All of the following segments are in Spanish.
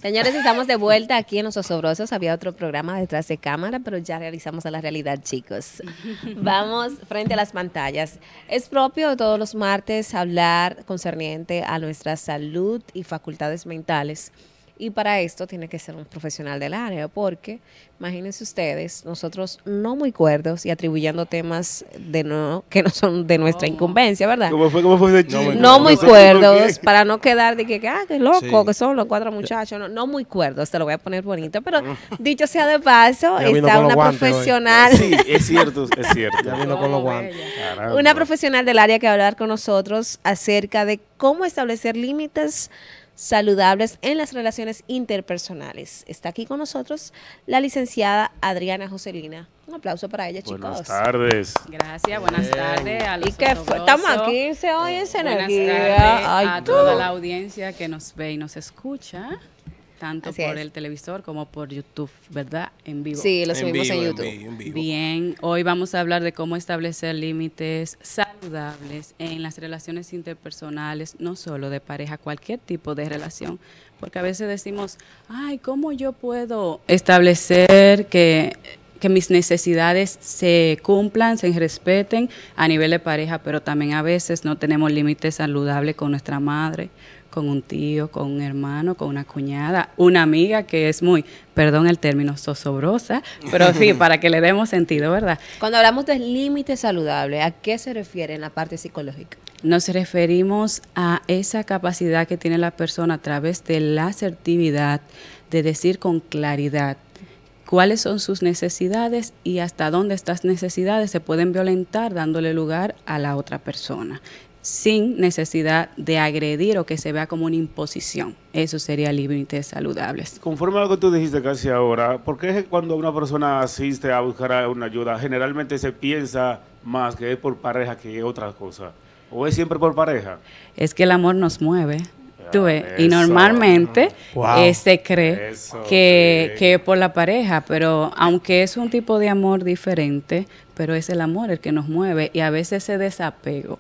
Señores, estamos de vuelta aquí en Los Osobrosos. Había otro programa detrás de cámara, pero ya realizamos a la realidad, chicos. Vamos frente a las pantallas. Es propio de todos los martes hablar concerniente a nuestra salud y facultades mentales. Y para esto tiene que ser un profesional del área, porque imagínense ustedes, nosotros no muy cuerdos y atribuyendo temas que no son de nuestra incumbencia, ¿verdad? ¿Cómo fue de chino? No muy cuerdos, para no quedar de que qué loco, que son los cuatro muchachos. No muy cuerdos, te lo voy a poner bonito. Pero dicho sea de paso, está una profesional. Sí, es cierto, es cierto. Ya vino con los guantes. Una profesional del área que va a hablar con nosotros acerca de cómo establecer límites saludables en las relaciones interpersonales. Está aquí con nosotros la licenciada Adriana Joselina. Un aplauso para ella, chicos. Buenas tardes. Gracias, buenas tardes a los ¿Y qué fue? Estamos aquí, se oye esa energía. Buenas tardes Ay, a tú. toda la audiencia que nos ve y nos escucha, tanto Así por es. el televisor como por YouTube, ¿verdad? En vivo. Sí, lo subimos en YouTube. En vivo. Bien, hoy vamos a hablar de cómo establecer límites saludables en las relaciones interpersonales, no solo de pareja, cualquier tipo de relación, porque a veces decimos, ay, ¿cómo yo puedo establecer que mis necesidades se cumplan, se respeten a nivel de pareja? Pero también a veces no tenemos límites saludables con nuestra madre, con un tío, con un hermano, con una cuñada, una amiga que es muy, perdón el término, zozobrosa, pero sí, para que le demos sentido, ¿verdad? Cuando hablamos de límites saludables, ¿a qué se refiere en la parte psicológica? Nos referimos a esa capacidad que tiene la persona a través de la asertividad, de decir con claridad cuáles son sus necesidades y hasta dónde estas necesidades se pueden violentar dándole lugar a la otra persona, sin necesidad de agredir o que se vea como una imposición. Eso sería límites saludables. Conforme a lo que tú dijiste casi ahora, ¿por qué cuando una persona asiste a buscar una ayuda, generalmente se piensa más que es por pareja que otra cosa? ¿O es siempre por pareja? Es que el amor nos mueve. Tú ves, y Eso. normalmente Wow. se cree Eso, que sí. es por la pareja, pero aunque es un tipo de amor diferente, pero es el amor el que nos mueve y a veces ese desapego,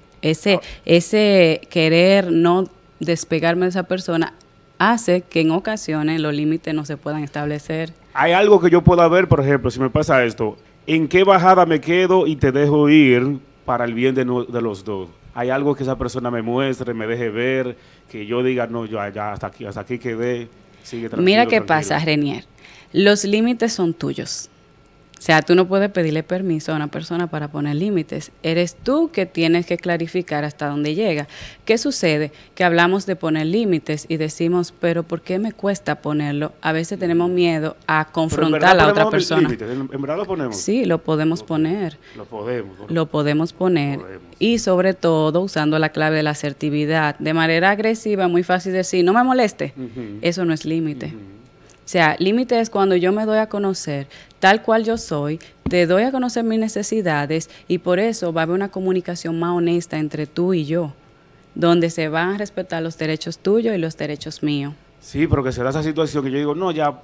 ese querer no despegarme de esa persona hace que en ocasiones los límites no se puedan establecer. Hay algo que yo pueda ver, por ejemplo, si me pasa esto, ¿en qué bajada me quedo y te dejo ir para el bien de los dos? Hay algo que esa persona me muestre, me deje ver, que yo diga, no, yo ya hasta aquí quedé, sigue tranquilo. Mira qué tranquilo. pasa, Renier. Los límites son tuyos. O sea, tú no puedes pedirle permiso a una persona para poner límites. Eres tú que tienes que clarificar hasta dónde llega. ¿Qué sucede? Que hablamos de poner límites y decimos, pero ¿por qué me cuesta ponerlo? A veces tenemos miedo a Pero en confrontar verdad a la otra ponemos persona. límites, en verdad lo ponemos. Sí, lo podemos poner. Lo podemos. ¿no? Lo podemos poner. Podemos. Y sobre todo usando la clave de la asertividad. De manera agresiva, muy fácil decir, no me moleste. Ujú. Eso no es límite. O sea, límite es cuando yo me doy a conocer tal cual yo soy, te doy a conocer mis necesidades y por eso va a haber una comunicación más honesta entre tú y yo, donde se van a respetar los derechos tuyos y los derechos míos. Sí, pero que se da esa situación que yo digo, no, ya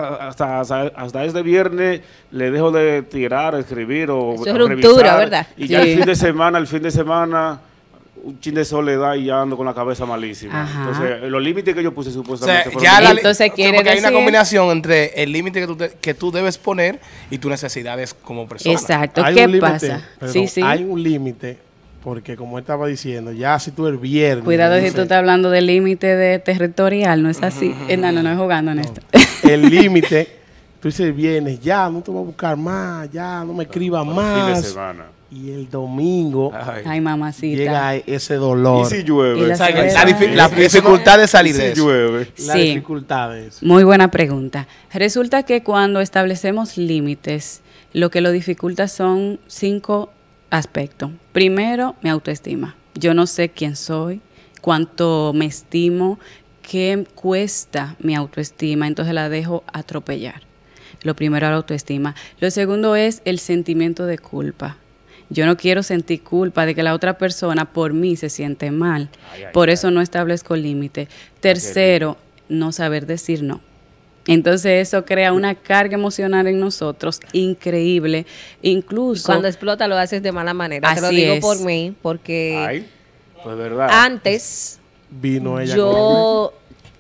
hasta este viernes le dejo de tirar, escribir o Eso es o ruptura, ¿verdad? Y ya Sí. el fin de semana, un chin de soledad y ya ando con la cabeza malísima. Ajá. Entonces, los límites que yo puse O sea, supuestamente fueron ya límites. Entonces, quiere porque hay una decir- combinación entre el límite que tú debes poner y tus necesidades como persona. Exacto. Hay ¿Qué un límite, pasa? perdón, Sí, sí. Hay un límite, porque como estaba diciendo, ya si tú el viernes... Cuidado si dices, tú estás hablando del límite de territorial, ¿no es así? No es jugando en esto. el límite, tú dices el viernes, ya no te voy a buscar más, ya no me escribas Por el fin de más. semana. Y el domingo Ay, mamacita. llega ese dolor. Y si llueve. Y O sea, que Pero- la dificultad de salir Y de si eso. llueve. La Sí. dificultad de eso. Muy buena pregunta. Resulta que cuando establecemos límites, lo que lo dificulta son 5 aspectos. Primero, mi autoestima. Yo no sé quién soy, cuánto me estimo, qué cuesta mi autoestima, entonces la dejo atropellar. Lo primero, la autoestima. Lo segundo es el sentimiento de culpa. Yo no quiero sentir culpa de que la otra persona por mí se siente mal. Por eso no establezco límite. Tercero, no saber decir no. Entonces eso crea una carga emocional en nosotros increíble. Incluso Cuando explota lo haces de mala manera. Te lo Así digo es. por mí, porque Ay, pues verdad. antes Vino ella yo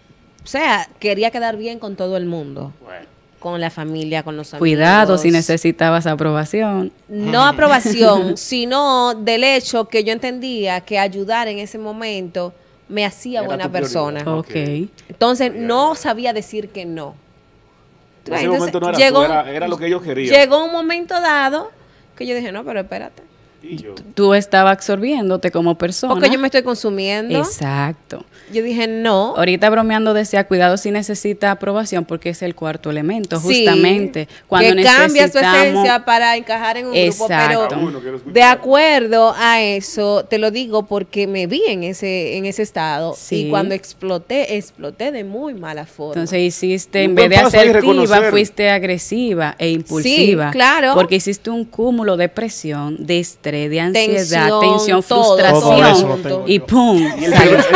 sea, quería quedar bien con todo el mundo. Bueno. Con la familia, con los amigos. Cuidado si necesitabas aprobación. No aprobación, sino del hecho que yo entendía que ayudar en ese momento me hacía Era buena tu prioridad. persona. Ok. Entonces, no sabía decir que no. En ese Entonces, momento no era llegó, tú, era lo que ellos querían. llegó un momento dado que yo dije, no, pero espérate. Y yo. Tú estabas absorbiéndote como persona. Porque yo me estoy consumiendo. Exacto. Yo dije, no. Ahorita bromeando decía, cuidado si necesita aprobación, porque es el cuarto elemento, Sí, justamente. Cuando que cambia su necesitamos- esencia para encajar en un grupo, Exacto. pero Uno, quiero escuchar. de acuerdo a eso, te lo digo porque me vi en ese estado Sí. y cuando exploté de muy mala forma. Entonces hiciste, en Un vez buen de paso ahí, asertiva, reconocer. fuiste agresiva e impulsiva. claro. Porque hiciste un cúmulo de presión, de estrés, de ansiedad, Tensión, tensión, todo, todo eso frustración. lo tengo Y yo. ¡pum! Y el saliste.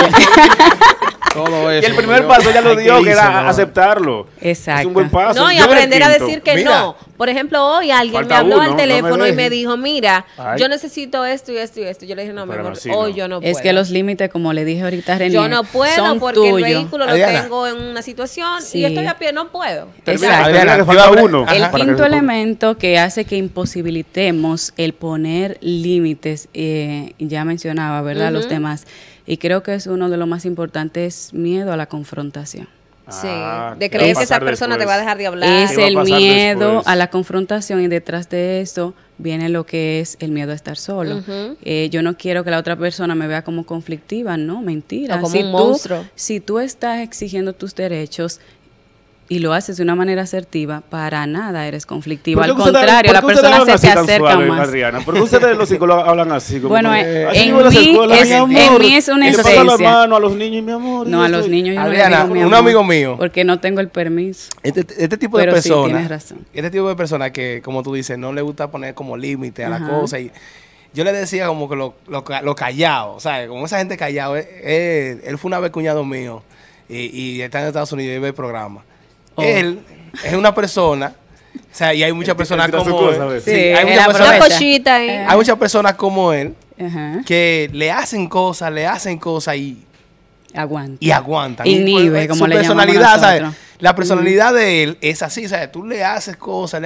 Todo Y eso. el primer yo- paso ya lo hay que dio, que irse, era ¿no? aceptarlo. Exacto. Es un buen paso. No, y Yo era el aprender a quinto. decir que Mira. no. Por ejemplo, hoy alguien Falta me habló uno, al no me teléfono y dejes. me dijo, mira, Ay. yo necesito esto y esto y esto. Yo le dije, no, mi Pero amor, así hoy no. yo no puedo. Es que los límites, como le dije ahorita a René, yo no puedo son porque el tuyos. vehículo lo Adriana. tengo en una situación Sí. y estoy a pie, no puedo. Termina, Exacto. Adriana, que Yo falta hablé- uno. Ajá. El para que quinto se- elemento que hace que imposibilitemos el poner límites, ya mencionaba, ¿verdad? Los Ujú. demás. Y creo que es uno de los más importantes, miedo a la confrontación. Sí, Ah, de ¿qué va creer a que esa pasar persona te después? va a dejar de hablar. Es ¿Qué va a el pasar miedo después? a la confrontación y detrás de eso viene lo que es el miedo a estar solo. Ujú. Yo no quiero que la otra persona me vea como conflictiva, no, mentira. O como un monstruo. Si tú estás exigiendo tus derechos y lo haces de una manera asertiva, para nada eres conflictiva. ¿Por Al qué ustedes- contrario, la por qué ustedes persona hablan se te así tan acerca suave, más. Adriana? ¿Por qué ustedes los psicólogos hablan así? Como Bueno, que, en iban a las mí escuelas, es- mi amor. en mí es una Y le pasan las esencia. manos a los niños, mi amor. y No, a yo los estoy- niños yo Adriana, no le digo, mi un amor, amigo mío. porque no tengo el permiso. Este tipo de Pero sí, personas, tienes razón. este tipo de personas que, como tú dices, no le gusta poner como límite a la Ajá. cosa. Y yo le decía como que lo callado, ¿sabes? Como esa gente callado. Él fue una vez cuñado mío y está en Estados Unidos y ve el programa. Oh. Él es una persona, o sea, y hay muchas personas tira su como cosa, a él. ver. Sí, Sí, hay él muchas Una personas, aprovecha. cochita ahí. hay muchas personas como él Ajá. que le hacen cosas Aguanta. y aguantan. Inhibe, Y, pues, como su le llamamos personalidad, ¿sabes? nosotros. La personalidad de él es así, ¿sabes? Tú le haces cosas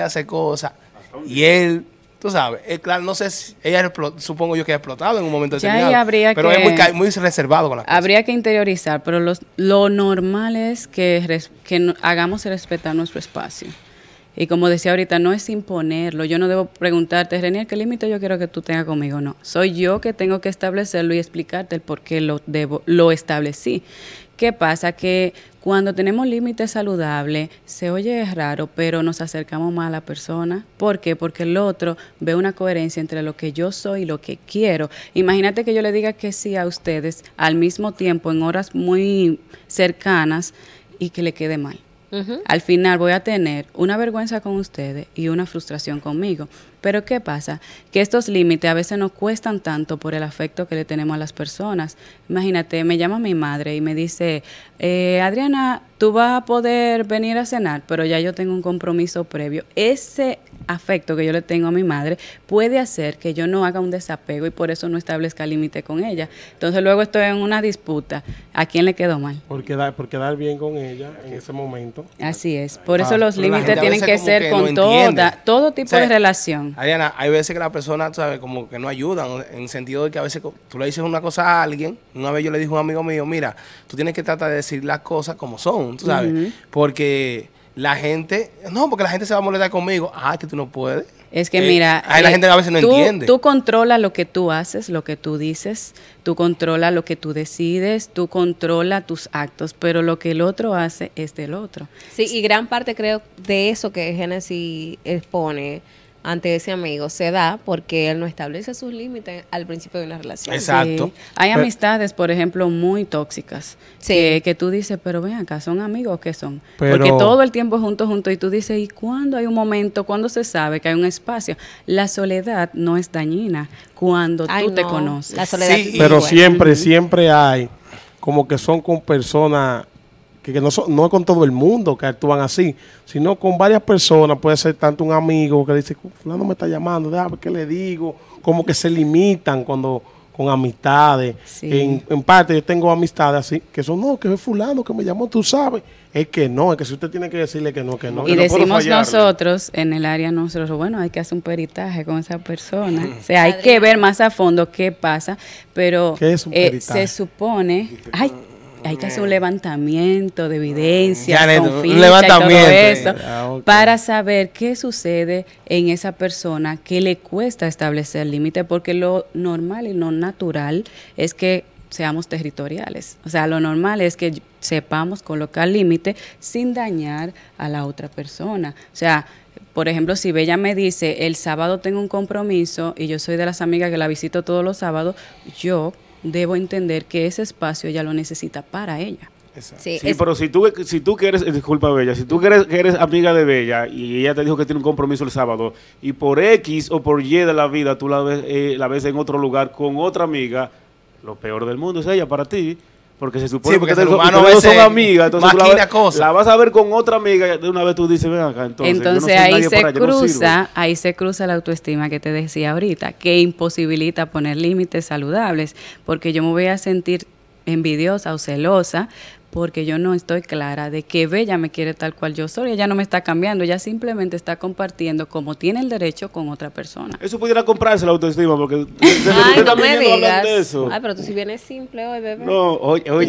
y él, tú sabes, claro, no sé si supongo yo que ha explotado en un momento Ya ahí determinado, habría pero que- es muy reservado con las cosas. Habría que interiorizar, pero lo normal es que hagamos respetar nuestro espacio. Y como decía ahorita, no es imponerlo. Yo no debo preguntarte, Renier, ¿qué límite yo quiero que tú tengas conmigo? No. Soy yo que tengo que establecerlo y explicarte el por qué lo establecí. ¿Qué pasa? Que cuando tenemos límites saludables, se oye raro, pero nos acercamos más a la persona. ¿Por qué? Porque el otro ve una coherencia entre lo que yo soy y lo que quiero. Imagínate que yo le diga que sí a ustedes al mismo tiempo, en horas muy cercanas, y que le quede mal. Ujú. Al final voy a tener una vergüenza con ustedes y una frustración conmigo. Pero ¿qué pasa? Que estos límites a veces nos cuestan tanto por el afecto que le tenemos a las personas. Imagínate, me llama mi madre y me dice, Adriana, tú vas a poder venir a cenar, pero ya yo tengo un compromiso previo. Ese afecto que yo le tengo a mi madre puede hacer que yo no haga un desapego y por eso no establezca límite con ella. Entonces luego estoy en una disputa. ¿A quién le quedó mal? Por quedar bien con ella en ese momento. Así es. Por eso los pero la límites gente a tienen veces que como ser que con no entiende. todo tipo O sea, de relación. Adriana, hay veces que las personas, tú sabes, como que no ayudan, en el sentido de que a veces tú le dices una cosa a alguien. Una vez yo le dije a un amigo mío, mira, tú tienes que tratar de decir las cosas como son, tú sabes, porque la gente se va a molestar conmigo. Ah, que tú no puedes. Es que mira, La gente a veces no entiende. Tú controlas lo que tú haces, lo que tú dices, tú controlas lo que tú decides, tú controlas tus actos, pero lo que el otro hace es del otro. Sí, y gran parte creo de eso que Génesis expone ante ese amigo se da porque él no establece sus límites al principio de una relación. Exacto. Sí. Hay Pero- amistades, por ejemplo, muy tóxicas, Sí. que tú dices, pero ven acá, ¿son amigos o qué son? Pero- Porque todo el tiempo juntos, y tú dices, ¿y cuándo hay un momento, cuándo se sabe que hay un espacio? La soledad no es dañina cuando Ay, tú te no, conoces. La soledad Sí, es muy Pero buena. siempre hay como que son con personas que no es con todo el mundo que actúan así, sino con varias personas. Puede ser tanto un amigo que dice, fulano me está llamando, déjame ver qué le digo. Como que se limitan cuando con amistades. Sí. En parte yo tengo amistades así, que son, no, que es fulano que me llamó, tú sabes. Es que no, es que si usted tiene que decirle que no, que no. Y no puedo decimos fallarle. nosotros, en el área nosotros, bueno, hay que hacer un peritaje con esa persona. O sea, hay que ver más a fondo qué pasa, pero ¿Qué es un peritaje? se supone, hay que hacer un levantamiento de evidencias, Janet, con un ficha y levantamiento. todo eso, Ah, ok. para saber qué sucede en esa persona que le cuesta establecer límite, porque lo normal y lo natural es que seamos territoriales. O sea, lo normal es que sepamos colocar límite sin dañar a la otra persona. O sea, por ejemplo, si Bella me dice, el sábado tengo un compromiso y yo soy de las amigas que la visito todos los sábados, yo debo entender que ese espacio ella lo necesita para ella. Sí, Sí, pero si tú que eres, disculpa Bella, si tú que eres amiga de Bella y ella te dijo que tiene un compromiso el sábado y por X o por Y de la vida tú la ves en otro lugar con otra amiga, lo peor del mundo es ella para ti. Porque se supone Sí, porque que el ser humano ustedes a no son veces amigas, entonces tú maquina cosas. la vas a ver con otra amiga, de una vez tú dices, ven acá, entonces yo no Entonces soy ahí nadie se para ella, yo no sirvo. cruza, ahí se cruza la autoestima que te decía ahorita, que imposibilita poner límites saludables, porque yo me voy a sentir envidiosa o celosa porque yo no estoy clara de que Bella me quiere tal cual yo soy. Ella no me está cambiando, ella simplemente está compartiendo como tiene el derecho con otra persona. Eso pudiera comprarse la autoestima, porque desde que Ay, usted no también me no hablan digas. de eso. Ay, pero tú si vienes simple hoy, bebé. No, oye. Tú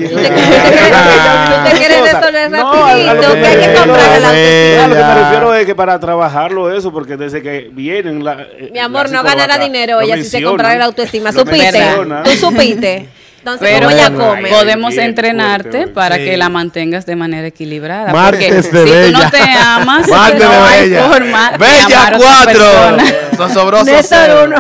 te quieres resolver No, rapidito, que hay que comprarle la autoestima. A lo que me refiero es que para trabajarlo eso, porque desde que vienen Mi amor, la no ganará psicópata, dinero lo ella si se mencionan, comprara la autoestima. lo ¿Supiste? mencionan. ¿Tú supiste? Entonces, Pero ¿cómo ella bueno, come? podemos Bien, entrenarte fuerte, para sí. que la mantengas de manera equilibrada. Martes porque de si tú Bella. no te amas, Martes no de hay Bella. forma de Bella amar a otra 4. persona. Sosobroso Néstor 0. uno.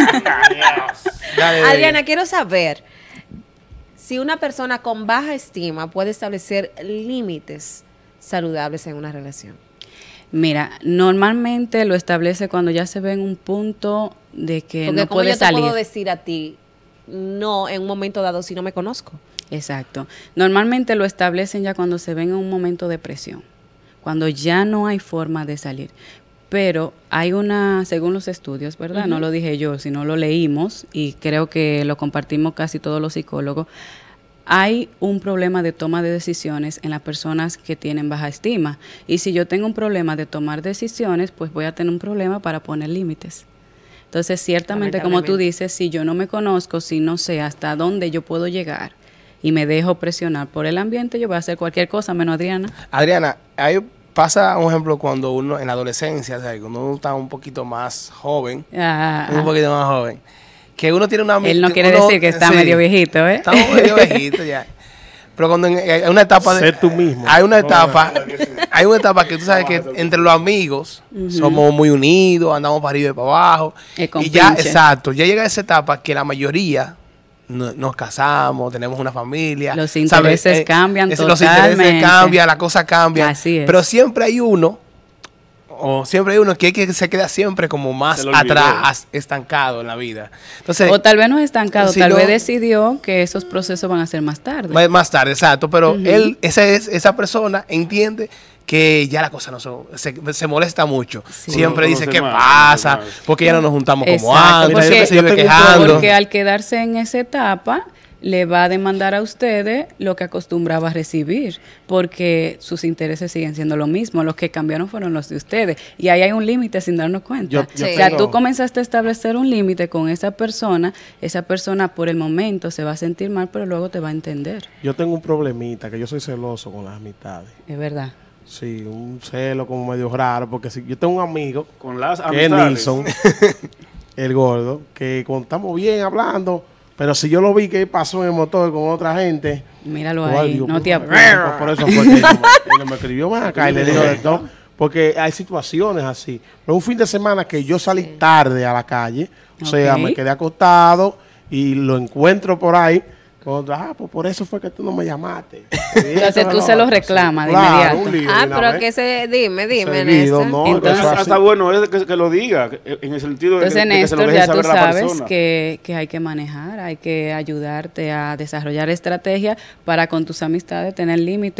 Dale, Bella. Adriana, quiero saber si una persona con baja estima puede establecer límites saludables en una relación. Mira, normalmente lo establece cuando ya se ve en un punto de que Porque no ¿cómo puede yo te salir. puedo decir a ti no en un momento dado si no me conozco? Exacto. Normalmente lo establecen ya cuando se ven en un momento de presión, cuando ya no hay forma de salir. Pero hay según los estudios, ¿verdad? No lo dije yo, sino lo leímos y creo que lo compartimos casi todos los psicólogos. Hay un problema de toma de decisiones en las personas que tienen baja estima. Y si yo tengo un problema de tomar decisiones, pues voy a tener un problema para poner límites. Entonces, ciertamente, como tú dices, si yo no me conozco, si no sé hasta dónde yo puedo llegar y me dejo presionar por el ambiente, yo voy a hacer cualquier cosa menos Adriana. Adriana, ahí pasa un ejemplo cuando uno en la adolescencia, o sea, cuando uno está un poquito más joven, un poquito más joven, que uno tiene una Él no quiere uno- decir que está sí, medio viejito, ¿eh? Estamos medio viejitos ya. Pero cuando hay una etapa Sé tú mismo. hay una etapa que tú sabes que entre los amigos somos muy unidos, andamos para arriba y para abajo. Con Y ya, pinche. exacto, ya llega esa etapa que la mayoría nos casamos, tenemos una familia. Los ¿sabes? intereses cambian Los intereses totalmente. cambian, la cosa cambia. Así es. Pero siempre hay uno que se queda siempre como más Se lo olvidó. atrás, estancado en la vida. Entonces, O tal vez no es estancado, si tal no- vez decidió que esos procesos van a ser más tarde. más tarde, exacto. Pero esa persona entiende que ya la cosa no se molesta mucho. Sí. Siempre No dice, conoce ¿qué más, pasa? conoce más. Porque ya no nos juntamos como Exacto, antes. porque- Siempre se yo vive tengo un quejando. Porque al quedarse en esa etapa, le va a demandar a ustedes lo que acostumbraba a recibir, porque sus intereses siguen siendo lo mismo. Los que cambiaron fueron los de ustedes. Y ahí hay un límite sin darnos cuenta. Yo Sí. O sea, tengo- tú comenzaste a establecer un límite con esa persona por el momento se va a sentir mal, pero luego te va a entender. Yo tengo un problemita, que yo soy celoso con las amistades. Es verdad. Sí, un celo como medio raro, porque si yo tengo un amigo Con las que es amistades. Nilsson, el gordo, que cuando estamos bien hablando, pero si yo lo vi que pasó en el motor con otra gente, Míralo ay, ahí, Dios, no te por eso fue que él no me escribió más acá y le digo de todo, porque hay situaciones así. Pero un fin de semana que yo salí tarde a la calle, o sea, Ok. me quedé acostado y lo encuentro por ahí. Pues por eso fue que tú no me llamaste. Entonces tú se lo reclamas de Claro, inmediato. un lío de Ah, una pero vez. que dime, Seguido, Néstor. no, Entonces- eso así. Hasta bueno es que lo diga, en el sentido de Entonces, de que se lo Néstor, deje ya tú saber a la sabes persona. que hay que manejar, hay que ayudarte a desarrollar estrategias para con tus amistades tener límites.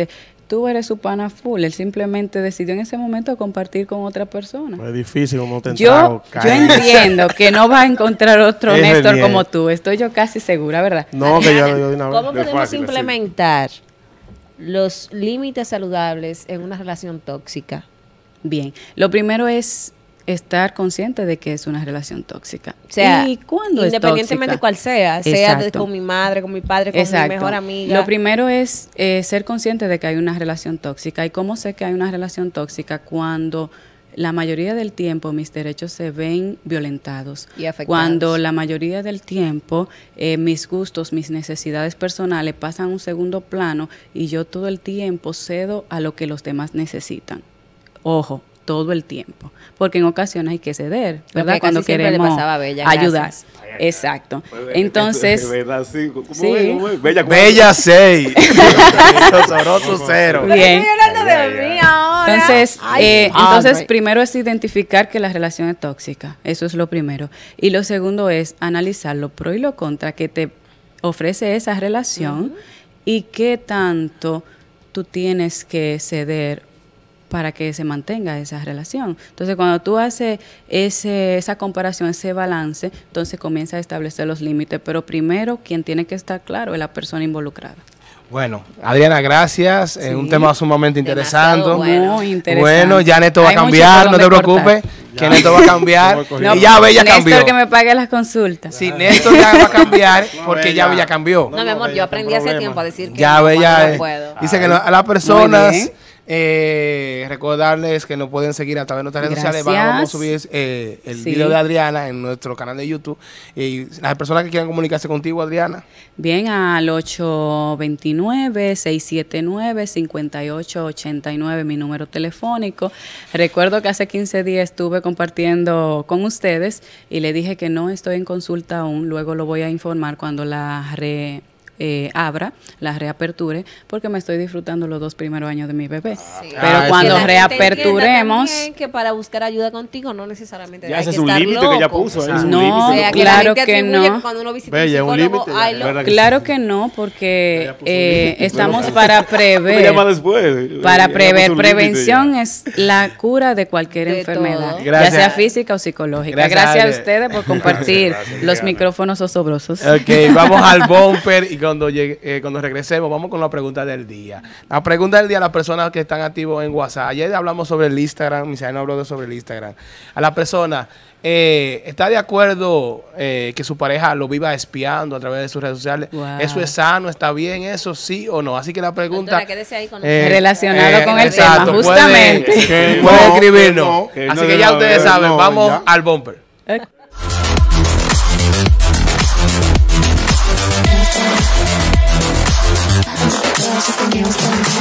tú eres su pana full, él simplemente decidió en ese momento compartir con otra persona. Es difícil como te Yo entiendo que no va a encontrar otro Es Néstor genial. como tú, estoy yo casi segura, ¿verdad? No, que ya lo dio de una vez. ¿Cómo De podemos fácil, así. implementar los límites saludables en una relación tóxica? Bien, lo primero es estar consciente de que es una relación tóxica. O sea, ¿y cuándo es independientemente tóxica? cuál sea Exacto. con mi madre, con mi padre, con mi mejor amiga. Lo primero es ser consciente de que hay una relación tóxica. ¿Y cómo sé que hay una relación tóxica? Cuando la mayoría del tiempo mis derechos se ven violentados. Y afectados. Cuando la mayoría del tiempo mis gustos, mis necesidades personales pasan a un segundo plano y yo todo el tiempo cedo a lo que los demás necesitan. Ojo, todo el tiempo, porque en ocasiones hay que ceder, ¿verdad? que Cuando casi siempre le queremos pasaba a Bella, ayudar. gracias. Exacto. Entonces, ¿verdad? Sí. ¿Cómo sí. es? ¿Cómo es? Bella, Bella 6. Sabroso 0. bien. hablando de mí ahora. Entonces, Ay, entonces ay. primero es identificar que la relación es tóxica. Eso es lo primero. Y lo segundo es analizar lo pro y lo contra que te ofrece esa relación y qué tanto tú tienes que ceder para que se mantenga esa relación. Entonces, cuando tú haces esa comparación, ese balance, entonces comienza a establecer los límites. Pero primero, quien tiene que estar claro es la persona involucrada. Bueno, Adriana, gracias. Es un tema sumamente interesante. Demasiado bueno. Muy interesante. Bueno, ya Neto va a Hay mucho cambiar, por no te donde preocupes, cortar. que Neto va a cambiar. No, y ya Bella Néstor, cambió. que me pague las consultas. Sí, Néstor ya va a cambiar porque Bella. ya Bella cambió. No, mi amor, Bella, yo aprendí no hace problema. tiempo a decir que Ya no, Bella cuando no puedo. dice que a las personas Muy recordarles que nos pueden seguir a través de nuestras redes Gracias. sociales. Vamos a subir el Sí. video de Adriana en nuestro canal de YouTube. Y las personas que quieran comunicarse contigo, Adriana, Bien, al 829-679-5889, mi número telefónico. Recuerdo que hace 15 días estuve compartiendo con ustedes y le dije que no estoy en consulta aún. Luego lo voy a informar cuando la abra, la reaperture, porque me estoy disfrutando los 2 primeros años de mi bebé. Sí. Pero Ah, cuando Que la gente reaperturemos... entienda también que para buscar ayuda contigo no necesariamente Ya hay ese que es un estar límite que ella loco. puso. No, Es un No, límite. O sea, que claro la gente que atribuye no. cuando uno visita Bella, un un psicólogo, límite, ay, ya, lo- ¿verdad que Claro que no, porque Ella puso un límite. estamos para ¿Cómo me llama prever. después? Para Ella prever, puso un límite prevención ya. es la cura de cualquier De enfermedad, todo. Gracias. ya sea física o psicológica. Gracias, Gracias, a Ale. ustedes por compartir Gracias, los Diana. micrófonos osobrosos. ok, vamos al bumper y cuando regresemos vamos con la pregunta del día. La pregunta del día a las personas que están activos en WhatsApp. Ayer hablamos sobre el Instagram, Misael habló sobre el Instagram. A la persona, ¿está de acuerdo que su pareja lo viva espiando a través de sus redes sociales? Wow. ¿Eso es sano? ¿Está bien eso? ¿Sí o no? Así que la pregunta... Doctora, quédese ahí con Relacionado con el exacto, tema, justamente. Que Puede no, escribirnos. que no, Así que que no ya de ustedes una vez, saben, no, vamos ya. al bumper. Just a